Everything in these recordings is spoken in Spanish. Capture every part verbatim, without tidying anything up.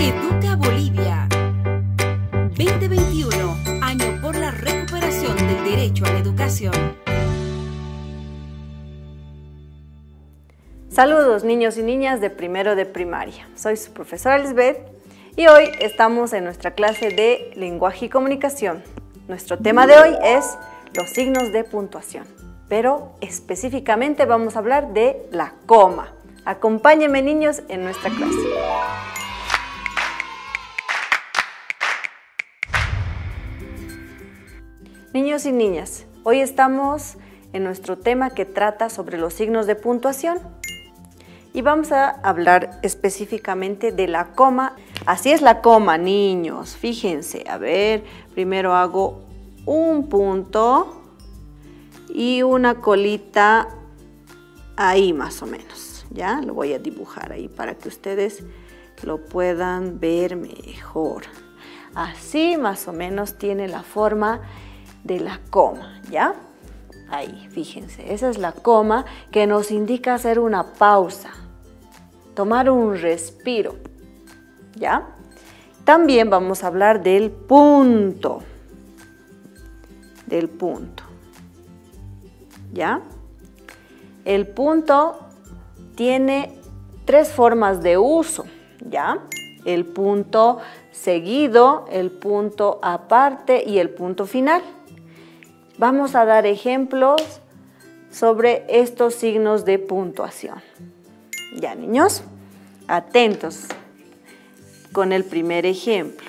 Educa Bolivia. veinte veintiuno, año por la recuperación del derecho a la educación. Saludos niños y niñas de primero de primaria. Soy su profesora Lisbeth y hoy estamos en nuestra clase de lenguaje y comunicación. Nuestro tema de hoy es los signos de puntuación, pero específicamente vamos a hablar de la coma. Acompáñenme niños en nuestra clase. Niños y niñas, hoy estamos en nuestro tema que trata sobre los signos de puntuación y vamos a hablar específicamente de la coma. Así es la coma, niños, fíjense, a ver, primero hago un punto y una colita ahí más o menos, ya lo voy a dibujar ahí para que ustedes lo puedan ver mejor. Así más o menos tiene la forma de la coma, ¿ya? Ahí, fíjense, esa es la coma que nos indica hacer una pausa, tomar un respiro, ¿ya? También vamos a hablar del punto, del punto, ¿ya? El punto tiene tres formas de uso, ¿ya? El punto seguido, el punto aparte y el punto final. Vamos a dar ejemplos sobre estos signos de puntuación. Ya, niños, atentos con el primer ejemplo.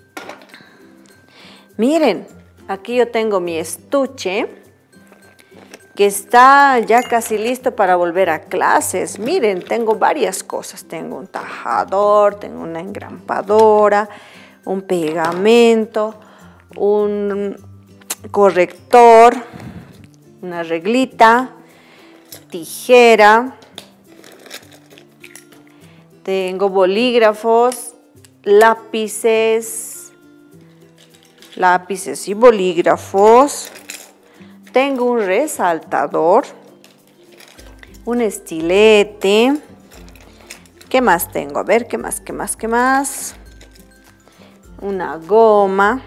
Miren, aquí yo tengo mi estuche que está ya casi listo para volver a clases. Miren, tengo varias cosas. Tengo un tajador, tengo una engrampadora, un pegamento, un corrector, una reglita, tijera, tengo bolígrafos, lápices, lápices y bolígrafos, tengo un resaltador, un estilete, ¿qué más tengo? A ver, ¿qué más, qué más, qué más? Una goma,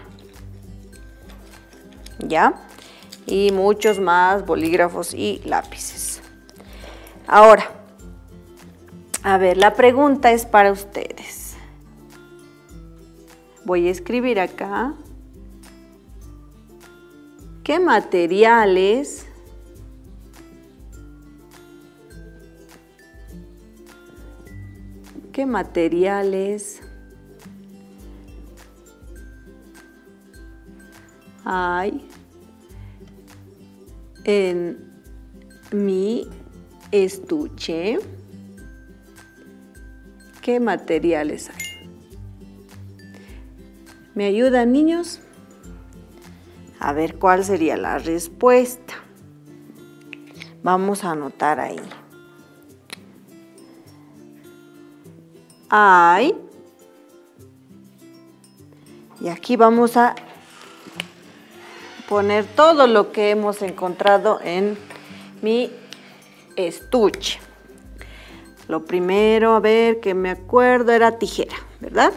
¿ya? Y muchos más bolígrafos y lápices. Ahora, a ver, la pregunta es para ustedes. Voy a escribir acá. ¿Qué materiales qué materiales hay en mi estuche? ¿Qué materiales hay? ¿Me ayudan, niños? A ver cuál sería la respuesta. Vamos a anotar ahí. Hay. Y aquí vamos a poner todo lo que hemos encontrado en mi estuche. Lo primero, a ver, que me acuerdo, era tijera, ¿verdad?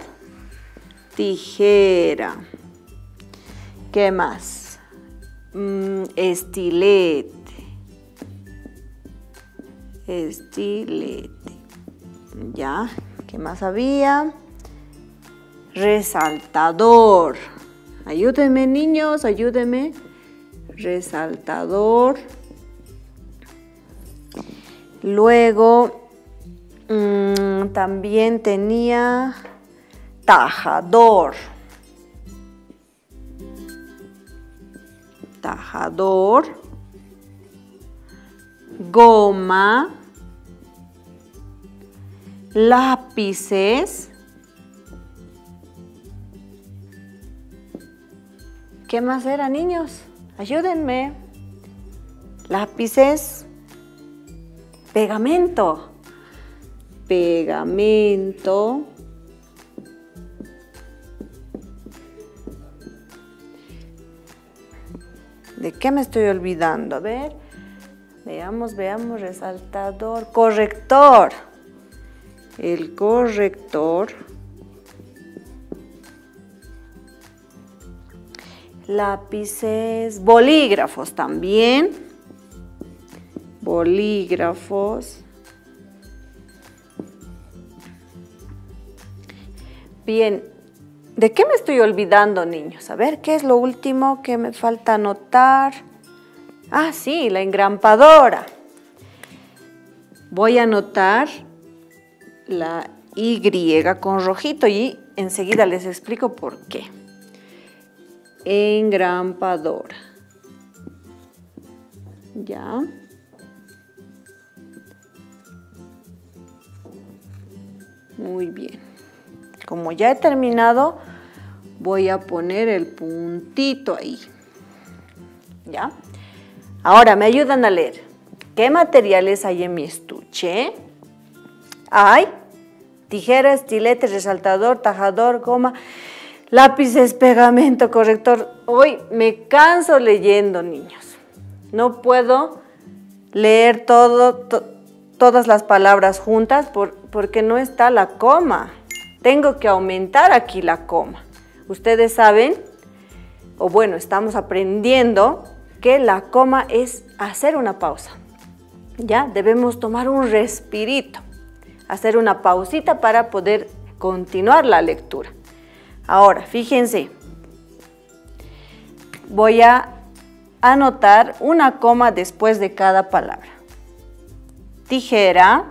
Tijera. ¿Qué más? Mm, estilete. Estilete. Ya, ¿qué más había? Resaltador. Ayúdenme, niños, ayúdenme. Resaltador. Luego, mmm, también tenía tajador. Tajador. Goma. Lápices. ¿Qué más era, niños? Ayúdenme. Lápices. Pegamento. Pegamento. ¿De qué me estoy olvidando? A ver. Veamos, veamos. Resaltador. Corrector. El corrector. lápices, bolígrafos también, bolígrafos. Bien, ¿de qué me estoy olvidando, niños? A ver, ¿qué es lo último que me falta anotar? Ah, sí, la engrampadora. Voy a anotar la Y con rojito y enseguida les explico por qué. Engrampadora. Ya. Muy bien. Como ya he terminado, voy a poner el puntito ahí. ¿Ya? Ahora me ayudan a leer. ¿Qué materiales hay en mi estuche? Hay tijera, estilete, resaltador, tajador, goma, lápices, pegamento, corrector. Hoy me canso leyendo, niños. No puedo leer todo, to, todas las palabras juntas por, porque no está la coma. Tengo que aumentar aquí la coma. Ustedes saben, o bueno, estamos aprendiendo que la coma es hacer una pausa. Ya, debemos tomar un respirito, hacer una pausita para poder continuar la lectura. Ahora, fíjense, voy a anotar una coma después de cada palabra. Tijera,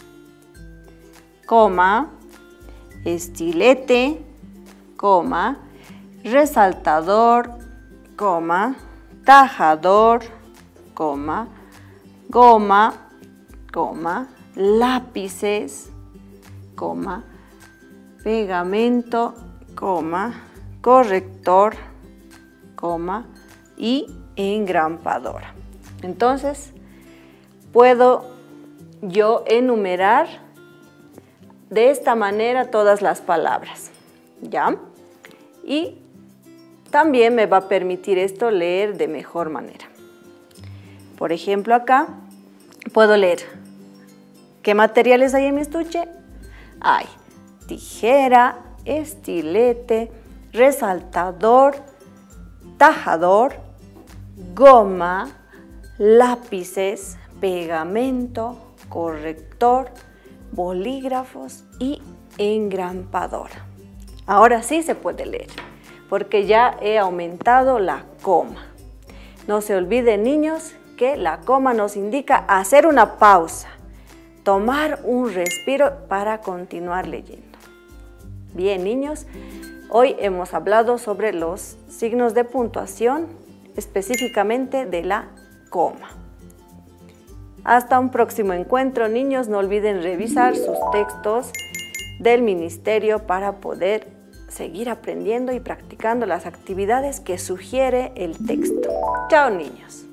coma, estilete, coma, resaltador, coma, tajador, coma, goma, coma, lápices, coma, pegamento, coma, corrector, coma y engrampadora. Entonces, puedo yo enumerar de esta manera todas las palabras, ¿ya? Y también me va a permitir esto leer de mejor manera. Por ejemplo, acá puedo leer. ¿Qué materiales hay en mi estuche? Hay tijera, estilete, resaltador, tajador, goma, lápices, pegamento, corrector, bolígrafos y engrampadora. Ahora sí se puede leer, porque ya he aumentado la coma. No se olviden, niños, que la coma nos indica hacer una pausa, tomar un respiro para continuar leyendo. Bien, niños, hoy hemos hablado sobre los signos de puntuación, específicamente de la coma. Hasta un próximo encuentro, niños. No olviden revisar sus textos del ministerio para poder seguir aprendiendo y practicando las actividades que sugiere el texto. Chao, niños.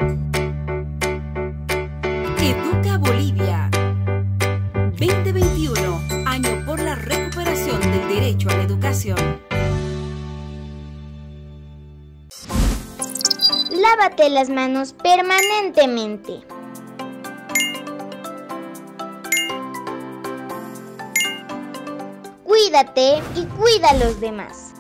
Educa Bolivia veinte veintiuno, año por la recuperación del derecho a la educación. Lávate las manos permanentemente. Cuídate y cuida a los demás.